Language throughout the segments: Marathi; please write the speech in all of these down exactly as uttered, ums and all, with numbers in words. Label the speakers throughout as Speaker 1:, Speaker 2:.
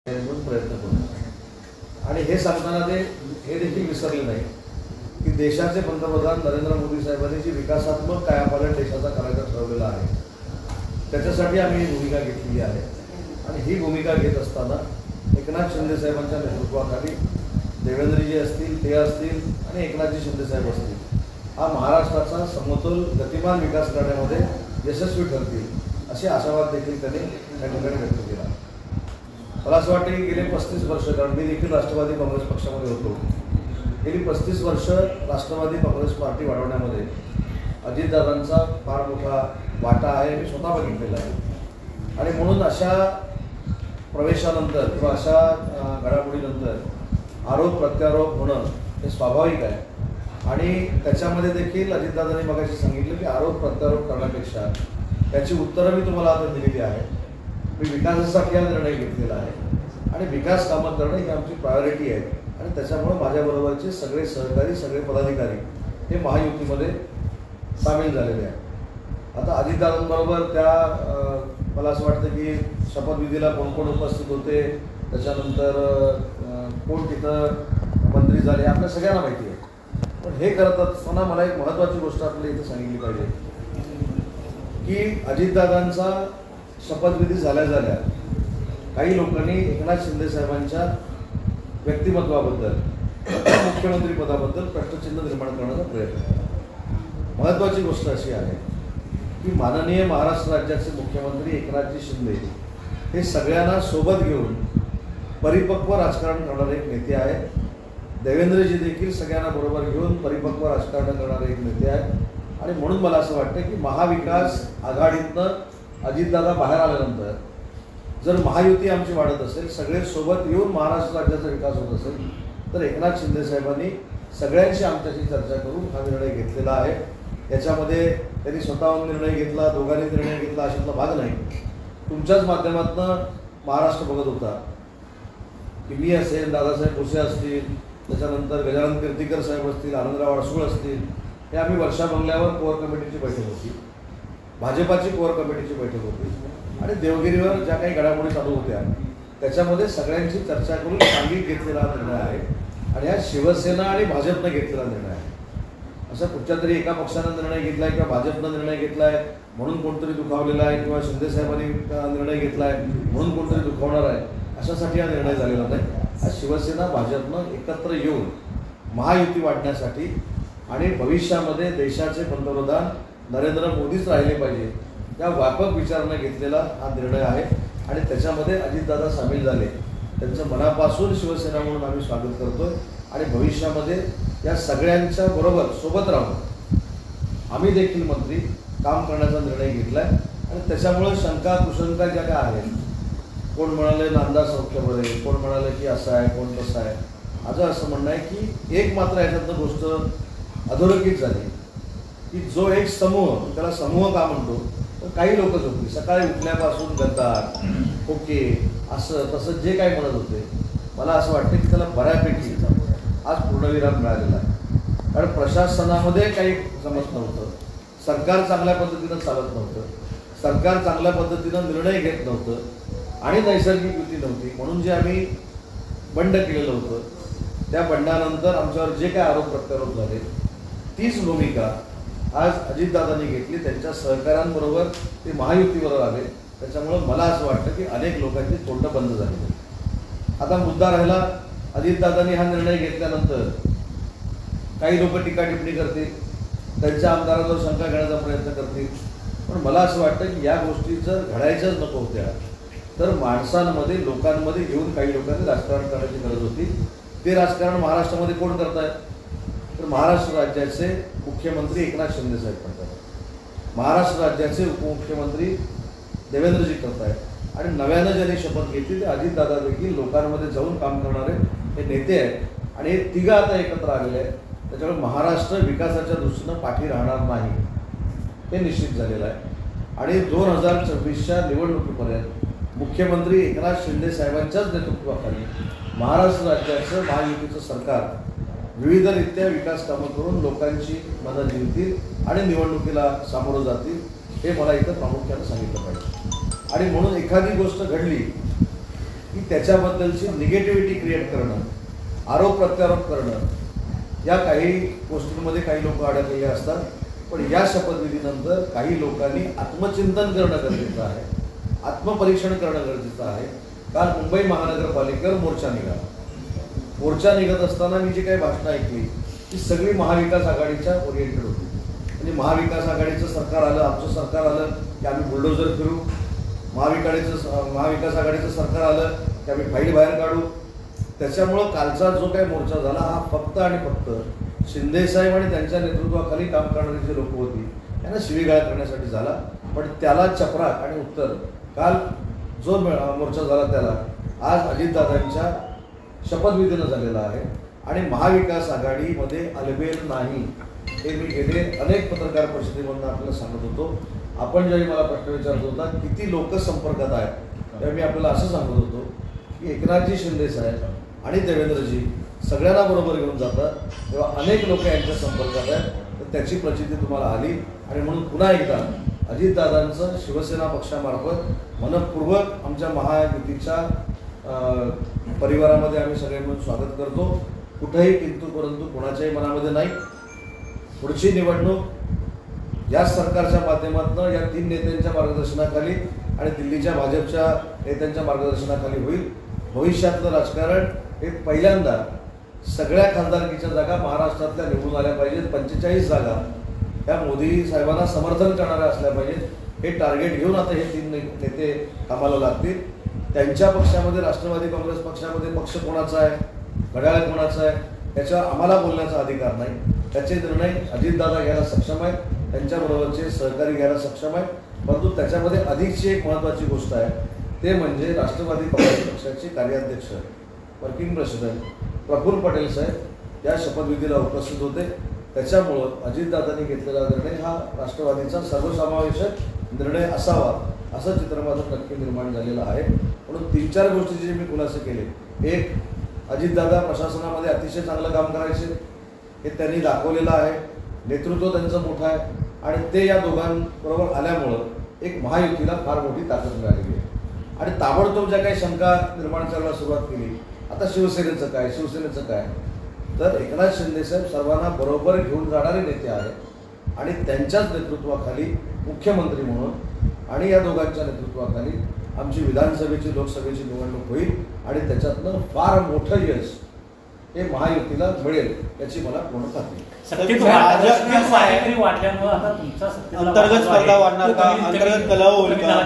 Speaker 1: प्रयत्न करू। आणि हे सांगताना ते हे देखील विसरले नाही की देशाचे पंतप्रधान नरेंद्र मोदी साहेबांनी जी विकासात्मक कायापालट देशाचा करायचा ठरवलेला आहे त्याच्यासाठी आम्ही भूमिका घेतलेली आहे। आणि ही भूमिका घेत असताना एकनाथ शिंदे साहेबांच्या नेतृत्वाखाली देवेंद्रजी असतील ते असतील आणि एकनाथजी शिंदे साहेब असतील हा महाराष्ट्राचा समतोल गतिमान विकास करण्यामध्ये यशस्वी ठरतील असे आशावाद देखील त्यांनी या ठिकाणी व्यक्त केला। मला असं वाटतं की गेले पस्तीस वर्ष कारण मी देखील राष्ट्रवादी काँग्रेस पक्षामध्ये होतो, गेली पस्तीस वर्ष राष्ट्रवादी काँग्रेस पार्टी वाढवण्यामध्ये अजितदादांचा फार मोठा वाटा आहे, मी स्वतः बघितलेला आहे। आणि म्हणून अशा प्रवेशानंतर किंवा अशा घडामोडीनंतर आरोप प्रत्यारोप होणं हे स्वाभाविक आहे। आणि त्याच्यामध्ये देखील अजितदादांनी मगाशी सांगितलं की आरोप प्रत्यारोप करण्यापेक्षा त्याची उत्तरं मी तुम्हाला आता दिलेली आहे। मी विकासासाठी हा निर्णय घेतलेला आहे आणि विकास कामं करणं ही आमची प्रायोरिटी आहे आणि त्याच्यामुळे माझ्याबरोबरचे सगळे सहकारी सगळे पदाधिकारी हे महायुतीमध्ये सामील झालेले आहेत। आता अजितदादांबरोबर त्या मला असं वाटतं की शपथविधीला कोण कोण उपस्थित होते, त्याच्यानंतर कोण तिथं मंत्री झाले आपल्या सगळ्यांना माहिती आहे। पण हे करत असताना मला एक महत्त्वाची गोष्ट आपल्याला इथं सांगितली पाहिजे की अजितदादांचा शपथविधी झाल्या झाल्या काही लोकांनी एकनाथ शिंदे साहेबांच्या व्यक्तिमत्वाबद्दल मुख्यमंत्री पदाबद्दल प्रश्नचिन्ह निर्माण करण्याचा प्रयत्न केला। महत्त्वाची गोष्ट अशी आहे की माननीय महाराष्ट्र राज्याचे मुख्यमंत्री एकनाथजी शिंदे हे सगळ्यांना सोबत घेऊन परिपक्व राजकारण करणारे एक नेते आहेत। देवेंद्रजी देखील सगळ्यांना बरोबर घेऊन परिपक्व राजकारण करणारे एक नेते आहेत। आणि म्हणून मला असं वाटतं की महाविकास आघाडीतनं अजितदादा बाहेर आल्यानंतर जर महायुती आमची वाढत असेल, सगळे सोबत येऊन महाराष्ट्र राज्याचा विकास होत असेल तर एकनाथ शिंदे साहेबांनी सगळ्यांशी आमच्याशी चर्चा करून हा निर्णय घेतलेला आहे। याच्यामध्ये त्यांनी स्वतःहून निर्णय घेतला, दोघांनी निर्णय घेतला अशातला भाग नाही। तुमच्याच माध्यमातून महाराष्ट्र बघत होता की मी असेल, दादासाहेब भुसे असतील, त्याच्यानंतर गजानन कीर्तीकर साहेब असतील, आनंदराव अडसूळ असतील, हे आम्ही वर्षा बंगल्यावर कोर कमिटीची बैठक होती, भाजपाची कोर कमिटीची बैठक होती आणि देवगिरीवर ज्या काही घडामोडी चालू होत्या त्याच्यामध्ये सगळ्यांची चर्चा करून सांगित घेतलेला निर्णय आहे। आणि हा शिवसेना आणि भाजपनं घेतलेला निर्णय आहे। असं कुठच्या तरी एका पक्षानं निर्णय घेतला आहे किंवा भाजपनं निर्णय घेतला आहे म्हणून कोणतरी दुखावलेला आहे किंवा शिंदे साहेबांनी निर्णय घेतला आहे म्हणून कोणतरी दुखावणार आहे अशासाठी हा निर्णय झालेला नाही। हा शिवसेना भाजपनं एकत्र येऊन महायुती वाढण्यासाठी आणि भविष्यामध्ये देशाचे पंतप्रधान नरेंद्र मोदीच राहिले पाहिजे या व्यापक विचाराने घेतलेला हा निर्णय आहे। आणि त्याच्यामध्ये अजितदादा सामील झाले, त्यांचं मनापासून शिवसेना म्हणून आम्ही स्वागत करतोय। आणि भविष्यामध्ये या सगळ्यांच्या बरोबर सोबत राहून आम्ही देखील मंत्री काम करण्याचा निर्णय घेतला आहे। आणि त्याच्यामुळे शंका कुशंका ज्या काय आहेत, कोण म्हणाले नांदा सौख्यवर आहे, कोण म्हणाले की असं आहे, कोण तसं आहे, माझं असं म्हणणं आहे की एक मात्र याच्यातनं गोष्ट अधोरेखित झाली की जो एक समूह, त्याला समूह का म्हणतो तर काही लोकच होती सकाळी उठल्यापासून गद्दार ओके असं तसं जे काही म्हणत होते, मला असं वाटतं की त्याला बऱ्यापैकी आज पूर्णविराम मिळालेला आहे। कारण प्रशासनामध्ये काही जमत नव्हतं, सरकार चांगल्या पद्धतीनं चालत नव्हतं, सरकार चांगल्या पद्धतीनं निर्णय घेत नव्हतं आणि नैसर्गिक युती नव्हती। म्हणून जे आम्ही बंड केलेलं होतं त्या बंडानंतर आमच्यावर जे काही आरोप प्रत्यारोप झाले तीच भूमिका आज अजितदादांनी घेतली, त्यांच्या सहकाऱ्यांबरोबर ते महायुतीवर आले। त्याच्यामुळं मला असं वाटतं की अनेक लोकांची तोंडं बंद झाली। आता मुद्दा राहिला अजितदादांनी हा निर्णय घेतल्यानंतर काही लोक टीका टिप्पणी करतील, त्यांच्या आमदारांवर शंका घेण्याचा प्रयत्न करतील। पण मला असं वाटतं की या गोष्टी जर घडायच्याच नको होत्या तर माणसांमध्ये लोकांमध्ये घेऊन काही लोकांनी राजकारण करण्याची गरज होती। ते राजकारण महाराष्ट्रामध्ये कोण करत आहे तर महाराष्ट्र राज्याचे मुख्यमंत्री एकनाथ शिंदे साहेब करतात, महाराष्ट्र राज्याचे उपमुख्यमंत्री देवेंद्रजी करत आहेत आणि नव्यानं ज्यांनी शपथ घेतली ते अजितदादा देखील लोकांमध्ये जाऊन काम करणारे हे नेते आहेत। आणि हे तिघं आता एकत्र आलेले आहेत, त्याच्यामुळे महाराष्ट्र विकासाच्या दृष्टीनं पाठी राहणार नाही हे निश्चित झालेलं आहे। आणि दोन हजार चोवीसच्या निवडणुकीपर्यंत मुख्यमंत्री एकनाथ शिंदे साहेबांच्याच नेतृत्वाखाली महाराष्ट्र राज्याचं महायुतीचं सरकार विविधरित्या विकास कामं करून लोकांची मदत जिंकतील आणि निवडणुकीला सामोरं जातील हे मला इथं प्रामुख्यानं सांगितलं पाहिजे। आणि म्हणून एखादी गोष्ट घडली की त्याच्याबद्दलची निगेटिव्हिटी क्रिएट करणं, आरोप प्रत्यारोप करणं, या काही गोष्टींमध्ये काही लोक अडकलेले असतात. पण या शपथविधीनंतर काही लोकांनी आत्मचिंतन करणं गरजेचं आहे, आत्मपरीक्षण करणं गरजेचं आहे. काल मुंबई महानगरपालिकेवर मोर्चा निघाला. मोर्चा निघत असताना मी जी काही भाषणं ऐकली ती सगळी महाविकास आघाडीच्या ओरिएंटेड होती. म्हणजे महाविकास आघाडीचं सरकार आलं, आमचं सरकार आलं की आम्ही बुलडोजर फिरू, महाविकाडीचं महाविकास आघाडीचं सरकार आलं की आम्ही फाईल बाहेर काढू. त्याच्यामुळं कालचा जो काही मोर्चा झाला हा फक्त आणि फक्त शिंदेसाहेब आणि त्यांच्या नेतृत्वाखाली काम करणारी जी लोक होती त्यांना शिवीगाळ करण्यासाठी झाला. पण त्याला चपराक आणि उत्तर काल जो मोर्चा झाला त्याला आज अजितदादांच्या शपथविधीनं झालेला आहे. आणि महाविकास आघाडीमध्ये अलबेल नाही हे मी गेले अनेक पत्रकार परिषदेमधून आपल्याला सांगत होतो. आपण ज्यावेळी मला प्रश्न विचारत होता किती लोक संपर्कात आहेत, त्यावेळी मी आपल्याला असं सांगत होतो की एकनाथजी शिंदे साहेब आणि देवेंद्रजी सगळ्यांना बरोबर घेऊन जातात, तेव्हा अनेक लोक यांच्या संपर्कात आहेत. तर त्याची प्रचिती तुम्हाला आली. आणि म्हणून पुन्हा एकदा अजितदादांचं शिवसेना पक्षामार्फत मनपूर्वक आमच्या महायुतीच्या परिवारामध्ये आम्ही सगळे मिळून स्वागत करतो. कुठेही किंतु परंतु कोणाच्याही मनामध्ये नाही. पुढची निवडणूक या सरकारच्या माध्यमातून या तीन नेत्यांच्या मार्गदर्शनाखाली आणि दिल्लीच्या भाजपच्या नेत्यांच्या मार्गदर्शनाखाली होईल. भविष्यातलं राजकारण हे पहिल्यांदा सगळ्या खासदारकीच्या जागा महाराष्ट्रातल्या निवडून आल्या पाहिजेत. पंचेचाळीस जागा त्या मोदी साहेबांना समर्थन करणाऱ्या असल्या पाहिजेत. हे टार्गेट घेऊन आता हे तीन नेते कामाला लागतील. त्यांच्या पक्षामध्ये राष्ट्रवादी काँग्रेस पक्षामध्ये पक्ष कोणाचा आहे, घड्याळ कोणाचा आहे याच्यावर आम्हाला बोलण्याचा अधिकार नाही. त्याचे निर्णय अजितदादा घ्यायला सक्षम आहेत, त्यांच्याबरोबरचे सहकारी घ्यायला सक्षम आहेत. परंतु त्याच्यामध्ये अधिकची एक महत्त्वाची गोष्ट आहे ते म्हणजे राष्ट्रवादी काँग्रेस पक्षाचे कार्याध्यक्ष वर्किंग प्रेसिडेंट प्रफुल्ल पटेल साहेब या शपथविधीला उपस्थित होते. त्याच्यामुळं अजितदादांनी घेतलेला निर्णय हा राष्ट्रवादीचा सर्वसमावेशक निर्णय असावा असं चित्र माझं नक्की निर्माण झालेलं आहे. म्हणून तीन चार गोष्टी जे मी खुलासे केले, एक अजितदादा प्रशासनामध्ये अतिशय चांगलं काम करायचे हे त्यांनी दाखवलेलं आहे. नेतृत्व त्यांचं मोठं आहे आणि ते या दोघांबरोबर आल्यामुळं एक महायुतीला फार मोठी ताकद मिळालेली आहे. आणि ताबडतोब ज्या काही शंका निर्माण करायला सुरुवात केली, आता शिवसेनेचं काय शिवसेनेचं काय तर एकनाथ शिंदेसाहेब सर्वांना बरोबर घेऊन जाणारे नेते आहेत आणि त्यांच्याच नेतृत्वाखाली मुख्यमंत्री म्हणून आणि या दोघांच्या नेतृत्वाखाली आमची विधानसभेची लोकसभेची निवडणूक होईल आणि त्याच्यातनं फार मोठं यश हे महायुतीला मिळेल याची मला पूर्ण खात्री.
Speaker 2: अंतर्गत स्पर्धा वाढणार का, अंतर्गत कलह होईल का?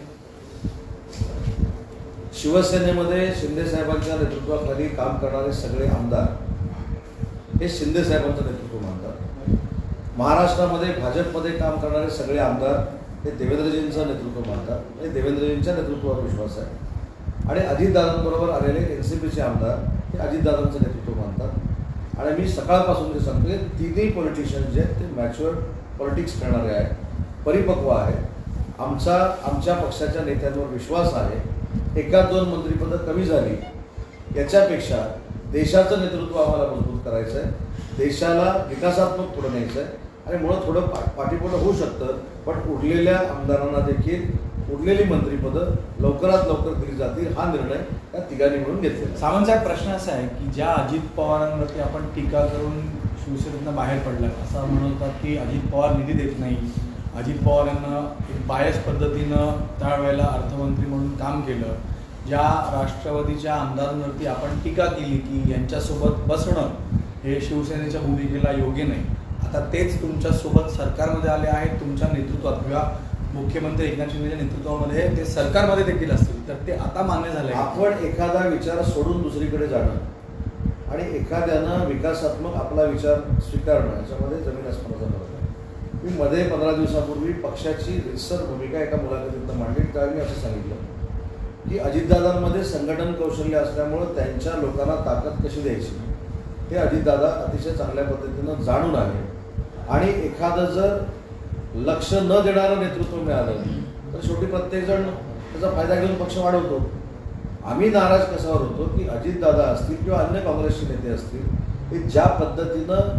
Speaker 1: शिवसेनेमध्ये शिंदे साहेबांच्या नेतृत्वाखाली काम करणारे सगळे आमदार हे शिंदे साहेबांचं नेतृत्व मानतात. महाराष्ट्रामध्ये भाजपमध्ये काम करणारे सगळे आमदार हे देवेंद्रजींचं नेतृत्व मानतात. हे देवेंद्रजींच्या नेतृत्वावर विश्वास आहे. आणि अजितदादांबरोबर आलेले एन सी पीचे आमदार हे अजितदादांचं नेतृत्व मानतात. आणि मी सकाळपासून जे सांगतो तिन्ही पॉलिटिशियन जे आहेत ते मॅच्युअर पॉलिटिक्स करणारे आहेत, परिपक्व आहेत. आमचा आमच्या पक्षाच्या नेत्यांवर विश्वास आहे. एकाच दोन मंत्रिपदं कमी झाली याच्यापेक्षा देशाचं नेतृत्व आम्हाला मजबूत करायचं आहे, देशाला विकासात्मक पुढे न्यायचं आहे. आणि मुळात थोडं पा पाठीपुढं होऊ शकतं, पण उरलेल्या आमदारांना देखील उरलेली मंत्रिपदं लवकरात लवकर दिली जातील हा निर्णय या तिघांनी म्हणून घेतलेला.
Speaker 2: सावंत साहेब, प्रश्न असा आहे की ज्या अजित पवारांवरती आपण टीका करून शिवसेनेतनं बाहेर पडला, असं म्हणतात की अजित पवार निधी देत नाही, अजित पवार यांना एक बायस पद्धतीनं त्यावेळेला अर्थमंत्री म्हणून काम केलं, ज्या राष्ट्रवादीच्या आमदारांवरती आपण टीका केली की यांच्यासोबत बसणं हे शिवसेनेच्या भूमिकेला योग्य नाही, आता तेच तुमच्यासोबत सरकारमध्ये आले आहेत तुमच्या नेतृत्वात किंवा मुख्यमंत्री एकनाथ शिंदेच्या नेतृत्वामध्ये ते सरकारमध्ये देखील असतील, तर ते आता मान्य झाले.
Speaker 1: आपण एखादा विचार सोडून दुसरीकडे जाणं आणि एखाद्यानं विकासात्मक आपला विचार स्वीकारणं याच्यामध्ये जमीन आसमानाचा फरक आहे. मी मध्ये पंधरा दिवसापूर्वी पक्षाची रितसर भूमिका एका मुलाखतीत मांडली, त्यावेळी मी असं सांगितलं की अजितदादांमध्ये संघटन कौशल्य असल्यामुळं त्यांच्या लोकांना ताकद कशी द्यायची हे अजितदादा अतिशय चांगल्या पद्धतीनं जाणून आले. आणि एखादं जर लक्ष न देणारं नेतृत्व मिळालं तर शेवटी प्रत्येकजण त्याचा फायदा घेऊन पक्ष वाढवतो. आम्ही नाराज कशावर होतो की अजितदादा असतील किंवा अन्य काँग्रेसचे नेते असतील हे ज्या पद्धतीनं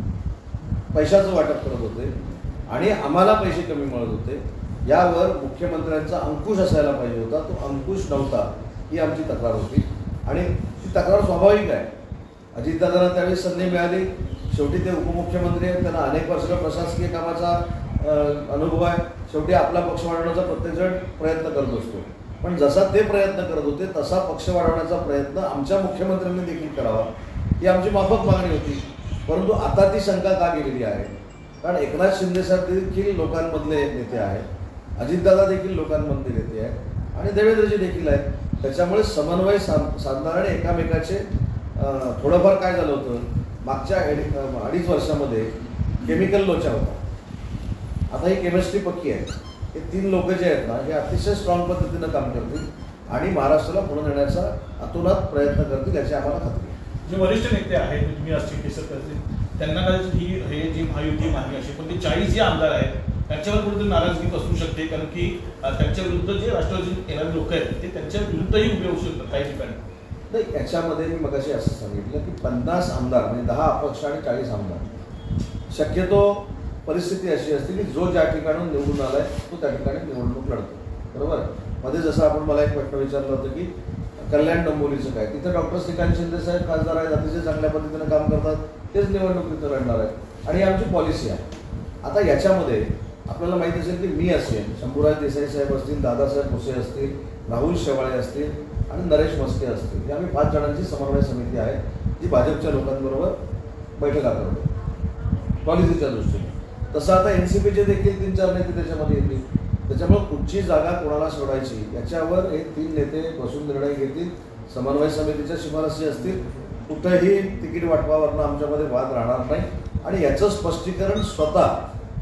Speaker 1: पैशाचं वाटप करत होते आणि आम्हाला पैसे कमी मिळत होते, यावर मुख्यमंत्र्यांचा अंकुश असायला पाहिजे होता. तो अंकुश नव्हता. ही आमची तक्रार होती आणि ती तक्रार स्वाभाविक आहे. अजितदादांना त्यावेळी संधी मिळाली, शेवटी ते उपमुख्यमंत्री आहेत, त्यांना अनेक वर्षाचा प्रशासकीय कामाचा अनुभव आहे. शेवटी आपला पक्ष वाढवण्याचा प्रत्येकजण प्रयत्न करत असतो, पण जसा ते प्रयत्न करत होते तसा पक्ष वाढवण्याचा प्रयत्न आमच्या मुख्यमंत्र्यांनी देखील करावा ही आमची माफक मागणी होती. परंतु आता ती शंका का गेलेली आहे, कारण एकनाथ शिंदेसाहेब देखील लोकांमधले नेते आहेत, अजितदादा देखील लोकांमधले नेते आहेत आणि देवेंद्रजी देखील आहेत. त्याच्यामुळे समन्वय साध साधणारे एकामेकाचे थोडंफार काय झालं होतं, मागच्या अडीच वर्षामध्ये केमिकल लोचा होता. आता ही केमिस्ट्री पक्की आहे. हे तीन लोक जे आहेत ना, हे अतिशय स्ट्रॉंग पद्धतीनं काम करतील आणि महाराष्ट्राला पुढे नेण्याचा अतोनात प्रयत्न करतील याची आम्हाला खात्री आहे.
Speaker 3: जे वरिष्ठ नेते आहेत, तुम्ही असतील केसर करतील, त्यांना कदाचित ही हे जी महायुती मागणी असेल, पण ते चाळीस जे आमदार आहेत त्यांच्यावर कुठेतरी नाराजगी बसू शकते, कारण की त्यांच्या विरुद्ध जे राष्ट्रवादी येणारे लोक आहेत ते त्यांच्या विरुद्धही उभे होऊ शकतात काही ठिकाणी.
Speaker 1: नाही, याच्यामध्ये मी मगाशी असं सांगितलं की पन्नास आमदार म्हणजे दहा अपक्ष आणि चाळीस आमदार, शक्यतो परिस्थिती अशी असते की जो ज्या ठिकाणून निवडून आलाय तो त्या ठिकाणी निवडणूक लढतो. बरोबर. मध्ये जसं आपण मला एक प्रश्न विचारलं होतं की कल्याण डोंबिवलीचं काय, तिथं डॉक्टर श्रीकांत शिंदे साहेब खासदार आहेत, अतिशय चांगल्या पद्धतीनं काम करतात, तेच निवडणूक तिथं लढणार आहेत आणि ही आमची पॉलिसी आहे. आता याच्यामध्ये आपल्याला माहिती असेल की मी असेल, शंभूराज देसाई साहेब असतील, दादासाहेब भुसे असतील, राहुल शेवाळे असतील आणि नरेश मस्के असतील, ही आम्ही पाच जणांची समन्वय समिती आहे जी भाजपच्या लोकांबरोबर बैठका करतो पॉलिसीच्या दृष्टीने. तसं आता एन सी पीचे देखील तीन चार नेते त्याच्यामध्ये येतील. त्याच्यामुळे कुठची जागा कोणाला सोडायची याच्यावर हे तीन नेते बसून निर्णय घेतील. समन्वय समितीच्या शिफारसी असतील. कुठंही तिकीट वाटपावरनं आमच्यामध्ये वाद राहणार नाही आणि याचं स्पष्टीकरण स्वतः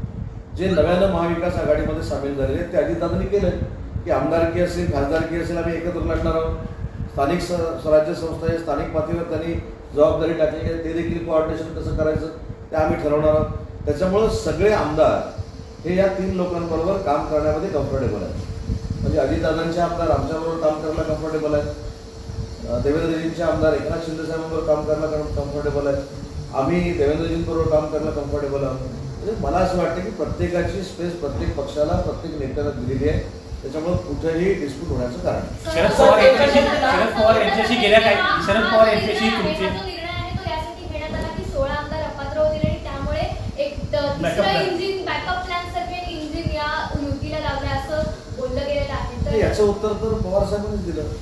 Speaker 1: जे नव्यानं महाविकास आघाडीमध्ये सामील झालेले आहेत ते अजितदादांनी केलं की आमदारकी असेल, खासदारकी असेल, आम्ही एकत्र लढणार आहोत. स्थानिक स स्वराज्य संस्था आहे, स्थानिक पातळीवर त्यांनी जबाबदारी टाकली आहे, ते देखील कोऑर्डिनेशन कसं करायचं ते आम्ही ठरवणार आहोत. त्याच्यामुळं सगळे आमदार हे या तीन लोकांबरोबर काम करण्यामध्ये कम्फर्टेबल आहेत. म्हणजे अजितदादांचे आमदार आमच्याबरोबर काम करायला कम्फर्टेबल आहेत, देवेंद्रजींचे आमदार एकनाथ शिंदे साहेबांबरोबर काम करायला कम्फर्टेबल आहेत, आम्ही देवेंद्रजींबरोबर काम करायला कम्फर्टेबल आहोत. म्हणजे मला असं वाटतं की प्रत्येकाची स्पेस प्रत्येक पक्षाला प्रत्येक नेत्याला दिलेली आहे. त्याच्यामुळे कुठेही डिस्प्यूट होण्याचं कारण.
Speaker 4: शरद पवार यांच्याशी शरद पवार यांच्याशी गेल्या काय शरद पवार यांच्याशी तुमचे
Speaker 5: निर्णय आहे तो यासाठी घेण्यात आला की सोळा आमदार अपात्र होतील आणि त्यामुळे एक तिसरं इंजिन बॅकअप प्लॅन सारखे इंजिन या युतीला लावलं असं बोललं गेलेलं आहे. तर
Speaker 1: याचं उत्तर तर पवार साहेबांनीच दिलं.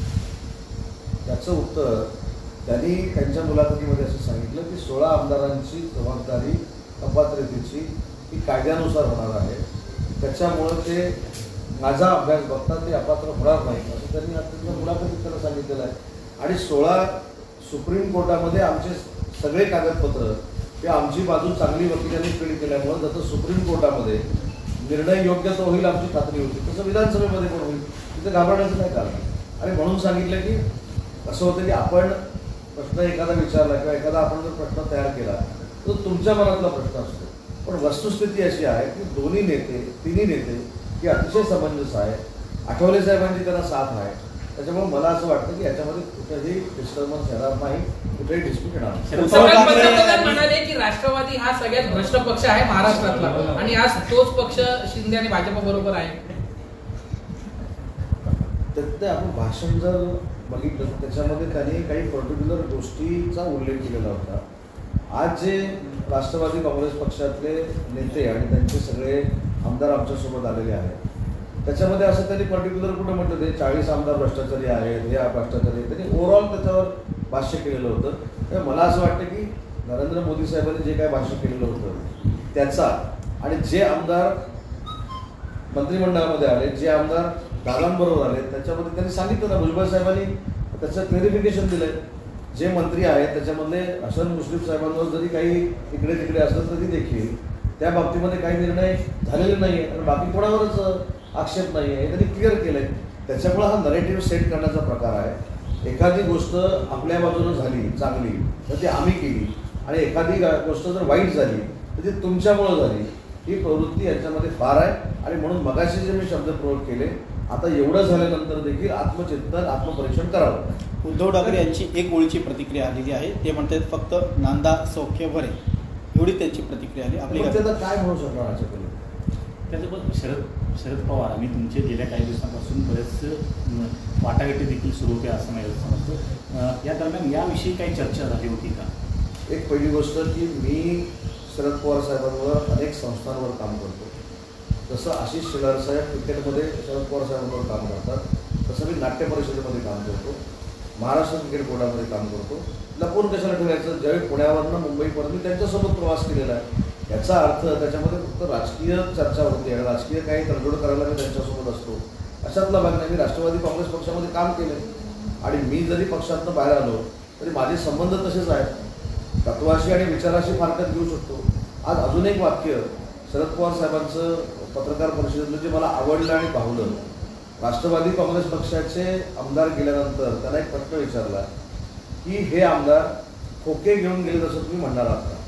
Speaker 1: याचं उत्तर त्यांनी त्यांच्या मुलाखतीमध्ये असं सांगितलं की सोळा आमदारांची जबाबदारी अपात्रतेची ही कायद्यानुसार होणार आहे. त्याच्यामुळं ते माझा अभ्यास बघता ते अपात्र होणार नाही असं त्यांनी अत्यंत मुलाखतीत त्याला सांगितलेलं आहे. आणि सोळा सुप्रीम कोर्टामध्ये आमचे सगळे कागदपत्र ते आमची बाजू चांगली वकिलांनी फीड केल्यामुळं जसं सुप्रीम कोर्टामध्ये निर्णय योग्य तो होईल आमची खात्री होती, तसं विधानसभेमध्ये पण होईल. तिथे घाबरण्याचं काय कारण. आणि म्हणून सांगितलं की असं होतं की आपण प्रश्न एखादा विचारला किंवा एखादा आपण जर प्रश्न तयार केला तो तुमच्या मनातला प्रश्न असतो, पण वस्तुस्थिती अशी आहे की दोन्ही नेते तिन्ही नेते हे अतिशय समंजस आहे. आठवले साहेबांची त्यांना साथ आहे. त्याच्यामुळे मला असं वाटतं की याच्यामध्ये कुठेही डिस्टर्बन्स येणार नाही, कुठेही डिस्प्यूट येणार नाही.
Speaker 6: म्हणाले की राष्ट्रवादी हा सगळ्यात भ्रष्ट पक्ष आहे महाराष्ट्रातला आणि आज तोच पक्ष शिंदे आणि भाजप बरोबर आहे.
Speaker 1: ते आपण भाषण जर बघितलं त्याच्यामध्ये त्यांनी काही पर्टिक्युलर गोष्टीचा उल्लेख केलेला होता. आज जे राष्ट्रवादी काँग्रेस पक्षातले नेते आणि त्यांचे सगळे आमदार आमच्यासोबत आलेले आहेत त्याच्यामध्ये असं त्यांनी पर्टिक्युलर कुठं म्हटलं ते चाळीस आमदार भ्रष्टाचारी आहेत, हे भ्रष्टाचारी आहेत, त्यांनी ओव्हरऑल त्याच्यावर भाष्य केलेलं होतं. त्यामुळे मला असं वाटतं की नरेंद्र मोदी साहेबांनी जे काय भाष्य केलेलं होतं त्याचा आणि जे आमदार मंत्रिमंडळामध्ये आले, जे आमदार दादांबरोबर आले त्याच्यामध्ये त्यांनी सांगितलं ना, भुजबळ साहेबांनी त्याचं क्लेरिफिकेशन दिलं आहे. जे मंत्री आहेत त्याच्यामधले हसन मुश्रीफ साहेबांवर जरी काही इकडे तिकडे असलं तरी देखील त्या बाबतीमध्ये काही निर्णय झालेले नाही आहे आणि बाकी कोणावरच आक्षेप नाही आहे हे त्यांनी क्लिअर केलं आहे. त्याच्यामुळे हा नरेटिव्ह सेट करण्याचा प्रकार आहे. एखादी गोष्ट आपल्या बाजूनं झाली चांगली तर ती आम्ही केली आणि एखादी गोष्ट जर वाईट झाली तर ती तुमच्यामुळं झाली, ही प्रवृत्ती याच्यामध्ये फार आहे. आणि म्हणून मगाशी जे मी शब्दप्रयोग केले, आता एवढं झाल्यानंतर देखील आत्मचिंतन आत्मपरीक्षण करावं.
Speaker 4: उद्धव ठाकरे यांची एक ओळीची प्रतिक्रिया आलेली आहे. ते म्हणतात फक्त नांदा सौख्य भरे, एवढी त्यांची प्रतिक्रिया आली. आपली
Speaker 1: त्याला काय म्हणू शकणार याच्याकडे.
Speaker 2: त्याच्याबद्दल शरद
Speaker 7: शरद पवार आणि तुमचे गेल्या काही दिवसांपासून बरेच वाटाघाटी देखील सुरू होते असं मला समजतं. या दरम्यान याविषयी काही चर्चा झाली होती का?
Speaker 1: एक पहिली गोष्ट की मी शरद पवार साहेबांवर अनेक संस्थांवर काम करतो. जसं आशिष शेलार साहेब क्रिकेटमध्ये शरद पवार साहेबांवर काम करतात, तसं मी नाट्य परिषदेमध्ये काम करतो, महाराष्ट्र क्रिकेट बोर्डामध्ये काम करतो. लपून कशाला ठेवायचं? ज्यावेळी पुण्यावरनं मुंबईपर्यंत मी त्यांच्यासोबत प्रवास केलेला आहे. याचा अर्थ त्याच्यामध्ये फक्त राजकीय चर्चा होती आणि राजकीय काही तडजोड करायला मी त्यांच्यासोबत असतो अशातला भाग नाही. मी राष्ट्रवादी काँग्रेस पक्षामध्ये काम केलं आणि मी जरी पक्षातनं बाहेर आलो तरी माझे संबंध तसेच आहेत. तत्वाशी आणि विचाराशी फारकत घेऊ शकतो. आज अजून एक वाक्य शरद पवार साहेबांचं पत्रकार परिषदेतलं जे मला आवडलं आणि भावलं. राष्ट्रवादी काँग्रेस पक्षाचे आमदार गेल्यानंतर त्याला एक प्रश्न विचारला की हे आमदार खोके घेऊन गेले तसं तुम्ही म्हणणार आहात का?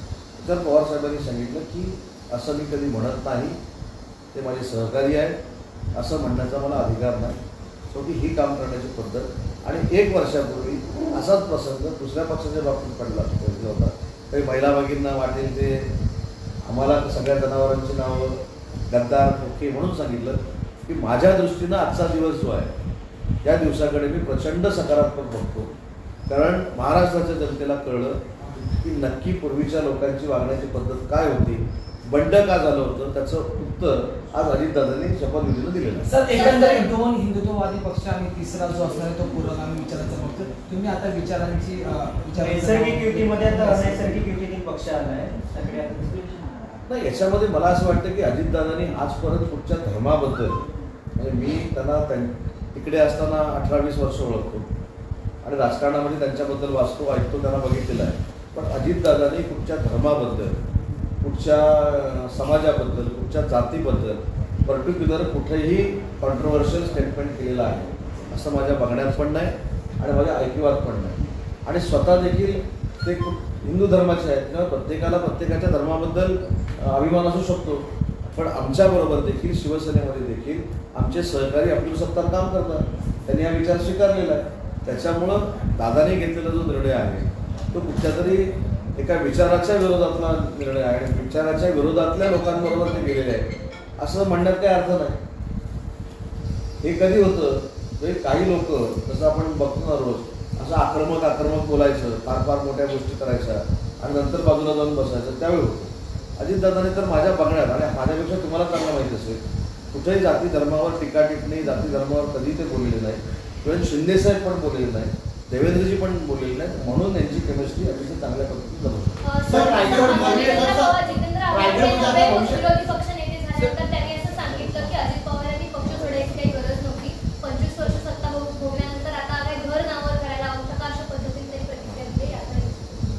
Speaker 1: तर पवार साहेबांनी सांगितलं की असं मी कधी म्हणत नाही, ते माझे सहकारी आहेत, असं म्हणण्याचा मला अधिकार नाही. शेवटी ही काम करण्याची पद्धत. आणि एक वर्षापूर्वी असाच प्रसंग दुसऱ्या पक्षाच्या बाबतीत पडला होता. काही महिला भगिनींना वाटेल ते आम्हाला सगळ्या जनावरांची नावं गद्दार खोके म्हणून सांगितलं की माझ्या दृष्टीनं आजचा दिवस जो आहे त्या दिवसाकडे मी प्रचंड सकारात्मक बघतो. कारण महाराष्ट्राच्या जनतेला कळलं की नक्की पूर्वीच्या लोकांची वागण्याची पद्धत काय होती, बंड का झालं होतं, त्याचं उत्तर आज अजितदादांनी शपथविधीनं दिलेलं आहे.
Speaker 8: सर, एकंदरीत दोन हिंदुत्ववादी पक्ष आणि तिसरा जो असणार आहे तो पुरोगामी विचारांचा पक्ष. तुम्ही आता विचारांची
Speaker 9: नैसर्गिक युतीमध्ये आता अनैसर्गिक युतीतील पक्ष आलाय सगळ्यात.
Speaker 1: नाही, याच्यामध्ये मला असं वाटतं की अजितदादांनी आजपर्यंत कुठच्या धर्माबद्दल, म्हणजे मी त्यांना तिकडे असताना अठरा वीस वर्ष ओळखतो आणि राजकारणामध्ये त्यांच्याबद्दल वाचतो, ऐकतो, त्यांना बघितलेलं आहे. पण अजितदादांनी कुठच्या धर्माबद्दल, कुठच्या समाजाबद्दल, कुठच्या जातीबद्दल पर्टिक्युलर कुठेही कॉन्ट्रोवर्शियल स्टेटमेंट केलेलं आहे असं माझ्या बघण्यात पण नाही आणि माझ्या ऐकिवात पण नाही. आणि स्वतः देखील ते हिंदू धर्माचे आहेत किंवा प्रत्येकाला प्रत्येकाच्या धर्माबद्दल अभिमान असू शकतो. पण आमच्याबरोबर देखील शिवसेनेमध्ये देखील आमचे सहकारी अब्दुल सत्तार काम करतात. त्यांनी हा विचार स्वीकारलेला आहे. त्याच्यामुळं दादाने घेतलेला जो निर्णय आहे तो कुठच्या तरी एका विचाराच्या विरोधातला निर्णय आहे आणि विचाराच्या विरोधातल्या लोकांबरोबर ते गेलेले आहे असं म्हणण्यात काही अर्थ नाही. हे कधी होतं म्हणजे काही लोक जसं आपण बघतो ना रोज असं आक्रमक आक्रमक बोलायचं, फार फार मोठ्या गोष्टी करायच्या आणि नंतर बाजूला जाऊन बसायचं, त्यावेळी होतं. अजितदादांनी तर माझ्या बघण्यात आणि माझ्यापेक्षा तुम्हाला चांगलं माहीत असेल कुठेही जाती धर्मावर टीका टिप्पणी, जाती धर्मावर कधी ते बोललेले नाही. किंवा शिंदेसाहेब पण बोललेले नाही, देवेंद्रजी पण बोललेले नाहीत. म्हणून त्यांची केमिस्ट्री अतिशय चांगल्या पद्धतीने जमू शकते.
Speaker 5: विरोधी पक्ष नेते झाल्यानंतर त्यांनी असं सांगितलं की अजित पवार यांनी पक्ष सोडायची काही गरज नव्हती. पंचवीस वर्ष सत्ता भोगल्यानंतर आता काय घर नावर करायला आवश्यक अशा पद्धतीने त्यांनी प्रतिक्रिया दिली.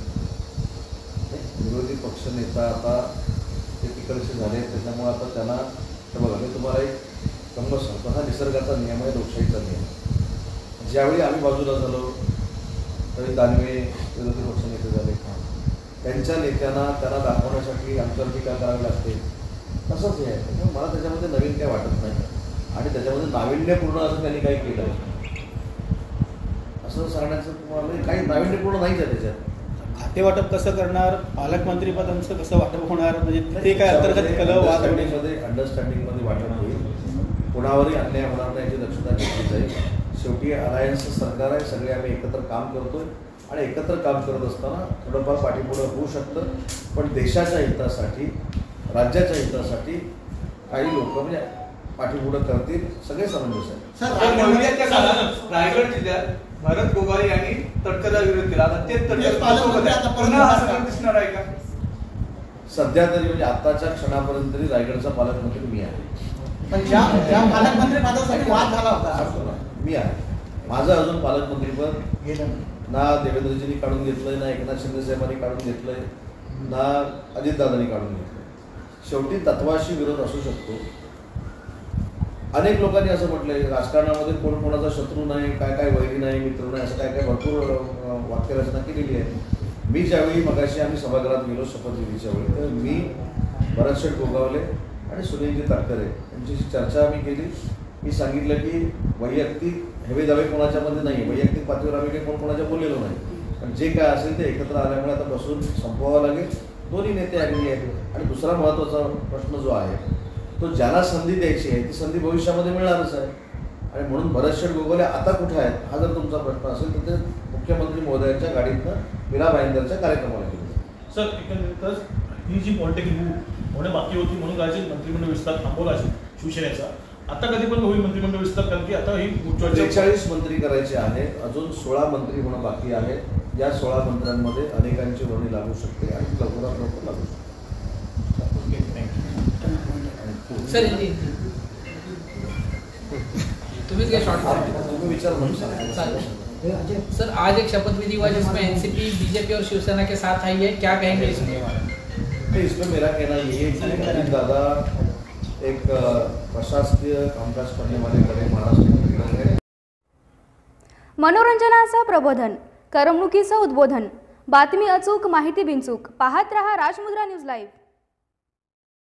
Speaker 1: विरोधी पक्ष नेता आता ते तिकडचे झाले, त्याच्यामुळे आता त्यांना बघा मी तुम्हाला एक गंमत सांगतो. हा निसर्गाचा नियम आहे, लोकशाहीचा नियम. ज्यावेळी आम्ही बाजूला झालो त्यावेळी दानवे विरोधी पक्षनेते झाले. त्यांच्या नेत्यांना त्यांना दाखवण्यासाठी आमच्यावर टीका करावी लागते. तसंच हे आहे. त्यामुळे मला त्याच्यामध्ये नवीन काही वाटत नाही आणि त्याच्यामध्ये नाविन्यपूर्ण असं त्यांनी काही केलं आहे असं सांगण्याचं तुम्हाला काही नाविन्यपूर्ण नाहीच आहे त्याच्यात.
Speaker 4: ते वाटप कसं करणार, पालकमंत्रीपदांचं कसं वाटप होणार, म्हणजे ते काय अंतर्गत कलं
Speaker 1: वादमध्ये अंडरस्टँडिंगमध्ये वाटप होईल. कोणावरही अन्याय होणार नाही याची दक्षता घेतली जाईल. शेवटी अलायन्स सरकार आहे, सगळे आम्ही एकत्र काम करतोय आणि एकत्र काम करत असताना थोडंफार पाठीपुढं होऊ शकतं. पण देशाच्या हितासाठी, राज्याच्या हितासाठी काही लोक म्हणजे पाठीपुढं करतील, सगळे समंजस आहेत.
Speaker 2: रायगड जिल्ह्यात भरत गोगावले यांनी तटकरेला विरोध केला. आता तेच तटकरे पुन्हा असं दिसणार आहे का?
Speaker 1: सध्या तरी म्हणजे आताच्या क्षणापर्यंत तरी रायगडचा पालकमंत्री मी आहे.
Speaker 9: पण ज्या ज्या पालकमंत्री पदासाठी वाद झाला होता
Speaker 1: मी आहे. माझं अजून पालकमंत्रीपद
Speaker 9: गेलं
Speaker 1: ना देवेंद्रजींनी काढून घेतलंय, ना एकनाथ शिंदे साहेबांनी काढून घेतलंय, ना अजितदादांनी काढून घेतलंय. शेवटी तत्वाशी विरोध असू शकतो. अनेक लोकांनी असं म्हटलंय राजकारणामध्ये कोण कोणाचा शत्रू नाही, काय काय वैरी नाही, मित्र नाही, असं काय काय भरपूर वाक्यरचना केलेली आहे. मी ज्यावेळी मगाशी आम्ही सभागृहात गेलो शपथविधीच्या वेळी तर मी भरतशेठ गोगावले आणि सुनीलजी तटकरे यांच्याशी चर्चा आम्ही केली. मी सांगितलं की वैयक्तिक हेवे दावे कोणाच्यामध्ये नाही, वैयक्तिक पातळीवर आम्ही काही कोण कोणाच्या बोललेलो नाही, पण जे काय असेल ते एकत्र आल्यामुळे आता बसून संपवावं लागेल. दोन्ही नेते ॲग्री आहेत. आणि दुसरा महत्त्वाचा प्रश्न जो आहे तो ज्याला संधी द्यायची आहे ती संधी भविष्यामध्ये मिळणारच आहे. आणि म्हणून भरतशेठ गोगोले आता कुठे आहेत हा जर तुमचा प्रश्न असेल तर ते मुख्यमंत्री महोदयांच्या गाडीतनं मीरा भाईंदरच्या कार्यक्रमाला गेले.
Speaker 3: सर एकंदरीतच ही जी पॉलिटिकल मूव होणे बाकी होती म्हणून कदाचित मंत्रिमंडळ विस्तार थांबवला असेल शिवसेनेचा. आता कधी पण होईल मंत्रिमंडळ विस्तार, कारण की आता ही चर्चा
Speaker 1: त्रेचाळीस मंत्री करायचे आहेत, अजून सोळा मंत्री होणं बाकी आहे. या सोळा मंत्र्यांमध्ये अनेकांची वर्णी लागू शकते आणि लवकरात लवकर लागू शकते.
Speaker 6: सर तुम्हीच काय शॉर्ट
Speaker 1: तुम्ही विचार म्हणून सांगा.
Speaker 6: सर आज एक शपथ विधि हुआ जिसमें एनसीपी बीजेपी और शिवसेना के साथ आई है, क्या कहेंगे इसमें?
Speaker 1: तो इसमें मेरा कहना ये है कि अजीत दादा एक प्रशासकीय कामकाज करने वाले बड़े महाराष्ट्र के.
Speaker 10: मनोरंजनाचं प्रबोधन, करमणुकीचं उद्बोधन, बातमी अचूक, माहिती बिनचूक. पाहत रहा राजमुद्रा न्यूज लाईव्ह.